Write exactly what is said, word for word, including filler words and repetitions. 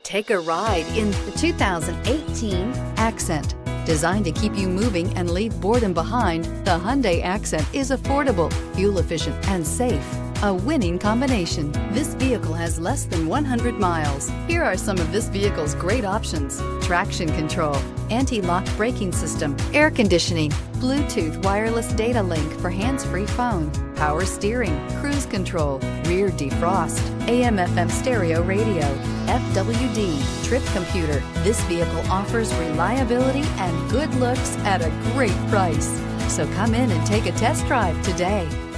Take a ride in the two thousand eighteen Accent. Designed to keep you moving and leave boredom behind, the Hyundai Accent is affordable, fuel-efficient, and safe. A winning combination. This vehicle has less than one hundred miles. Here are some of this vehicle's great options: traction control, anti-lock braking system, air conditioning, Bluetooth wireless data link for hands-free phone, power steering, cruise control, rear defrost, A M F M stereo radio, F W D, trip computer. This vehicle offers reliability and good looks at a great price. So come in and take a test drive today.